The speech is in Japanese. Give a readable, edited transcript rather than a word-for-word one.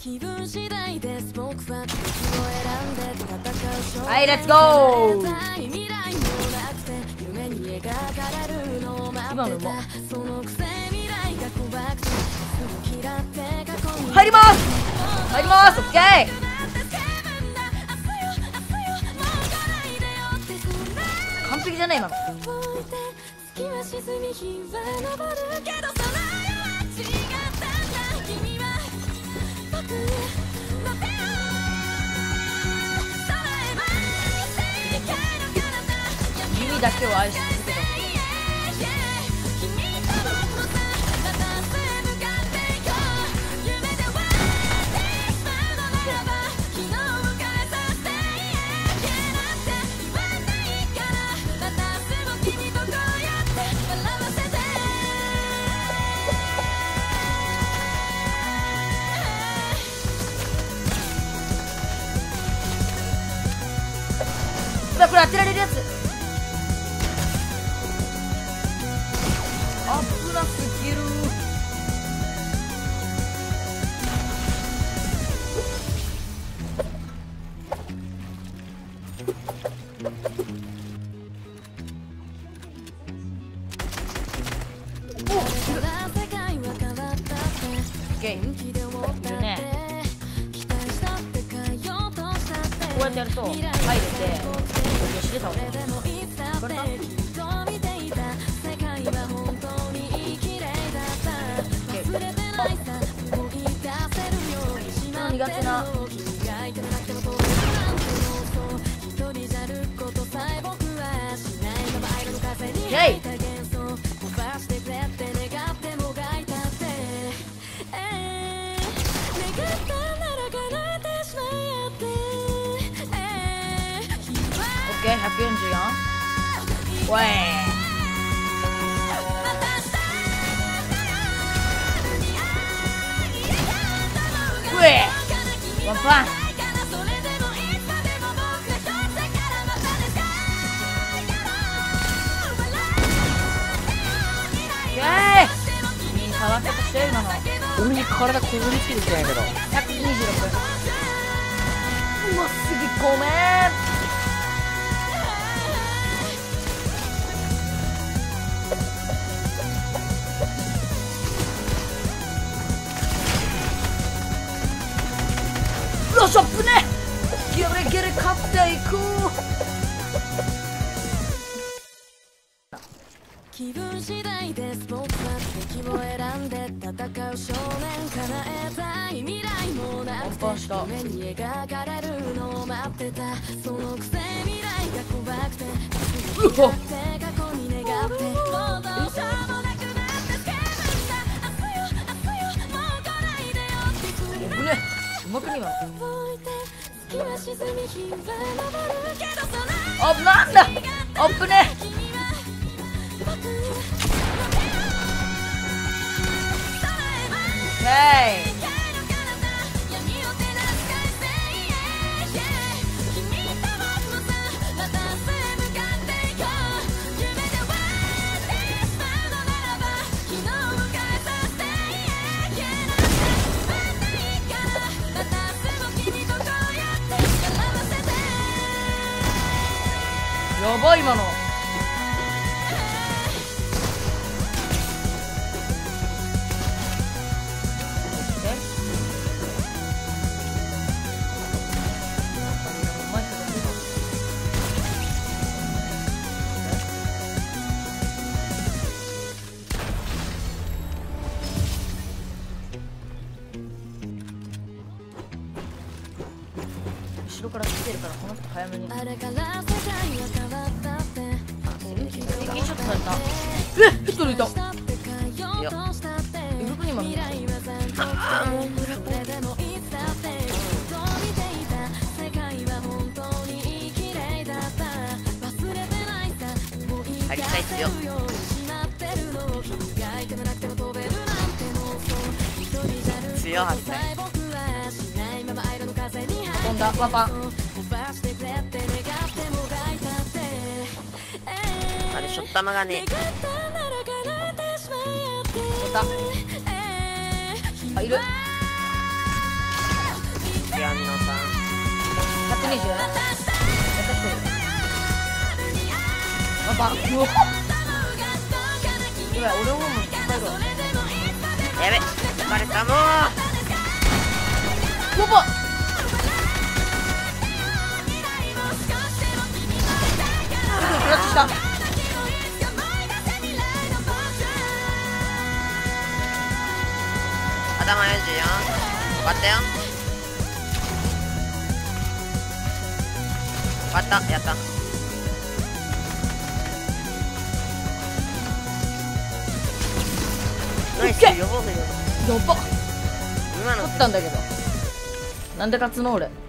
はい、レッツゴー。今のも入ります、入ります。オッケー。完璧じゃない今の。弓だけを愛し続けた。これ当てられるやつ。危なすぎる。おっ、いるね。こうやってやると入れてよしで倒せます。これか苦手なイェイ。144。おい。うえ。ワンパン。イェーイ。いい触り方してる今の。 俺に体こぶりつけてきてないけど。 126。うますぎごめん。よっしゃ、ぶね。ゲレゲレ勝っていく。気分次第です。僕は敵を選んで戦う少年。叶えたい未来もなくて夢に描かれるのを待ってた。そのくせ未来が怖くて過去に願ってもうどうしようもなくなって叫ぶんだ。明日よ明日よもう来ないでよってぶね。うまくにはあ、なんだあっぶね。オッケー。やばい今の。後ろから来てるからこの人早めに。一ショットされた。一人いた。いや僕にも見える。 入りたいっすよ。強いはずね。 飛んだパパ。 あれしょったまがね。 あ、いる。 ニッシュやったってる。あ、バックを。やばい、俺ももう最後。 やべ、疲れたもう。 やばっ。クラッチした。 頭44。終わったよ。終わった。やった。ナイス。やばいよ。 やばっ。 今の勝ったんだけど。なんで勝つの俺。